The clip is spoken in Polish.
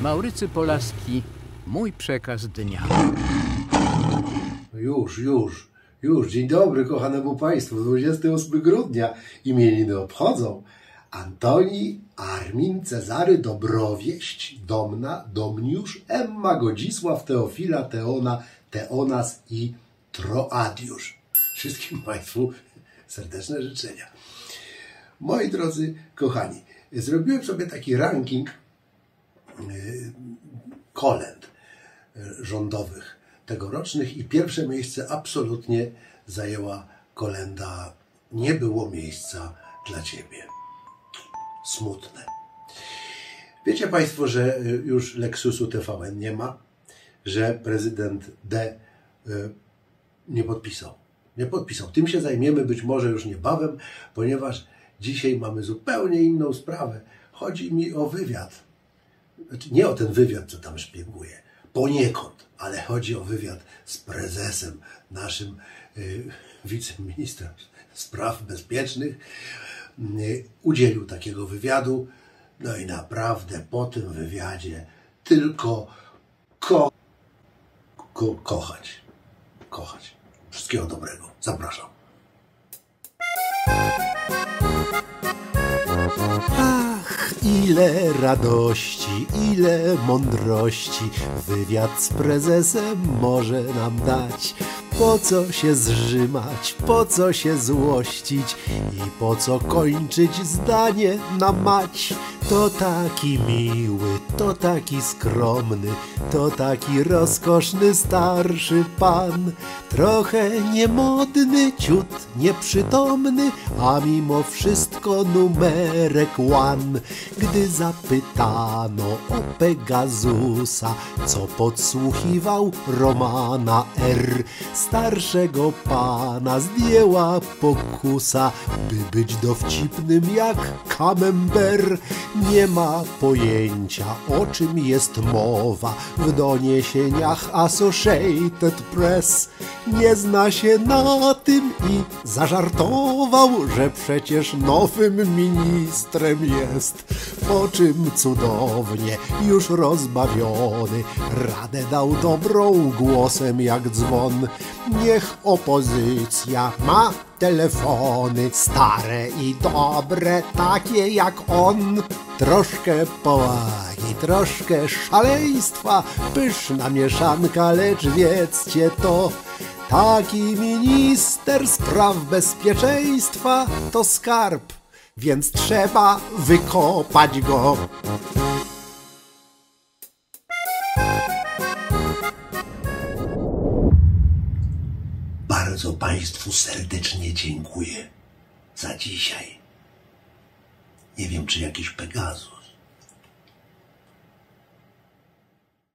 Maurycy Polaski, mój przekaz dnia. Już. Dzień dobry kochanemu Państwu. 28 grudnia imieniny obchodzą Antoni, Armin, Cezary, Dobrowieść, Domna, Domniusz, Emma, Godzisław, Teofila, Teona, Teonas i Troadiusz. Wszystkim Państwu serdeczne życzenia. Moi drodzy kochani, zrobiłem sobie taki ranking kolęd rządowych tegorocznych i pierwsze miejsce absolutnie zajęła kolęda "Nie było miejsca dla Ciebie". Smutne. Wiecie Państwo, że już Lexusu TVN nie ma, że prezydent D nie podpisał. Tym się zajmiemy być może już niebawem, ponieważ dzisiaj mamy zupełnie inną sprawę. Chodzi mi o wywiad. Znaczy, nie o ten wywiad, co tam szpieguje, poniekąd, ale chodzi o wywiad z prezesem, naszym wiceministrem spraw bezpiecznych. Udzielił takiego wywiadu, no i naprawdę po tym wywiadzie tylko kochać. Wszystkiego dobrego. Zapraszam. Ach, ile radości, ile mądrości wywiad z prezesem może nam dać. Po co się zżymać, po co się złościć i po co kończyć zdanie na mać? To taki miły, to taki skromny, to taki rozkoszny starszy pan. Trochę niemodny, ciut nieprzytomny, a mimo wszystko numerek one. Gdy zapytano o Pegasusa, co podsłuchiwał Romana R., starszego pana zdjęła pokusa, by być dowcipnym jak Camembert. Nie ma pojęcia, o czym jest mowa w doniesieniach Associated Press. Nie zna się na tym i zażartował, że przecież nowym ministrem jest. Po czym cudownie, już rozbawiony, radę dał dobrą głosem jak dzwon. Niech opozycja ma telefony stare i dobre, takie jak on. Troszkę powagi, troszkę szaleństwa, pyszna mieszanka, lecz wiedzcie to, taki minister spraw bezpieczeństwa to skarb, więc trzeba wykopać go. Bardzo Państwu serdecznie dziękuję za dzisiaj. Nie wiem, czy jakiś Pegasus.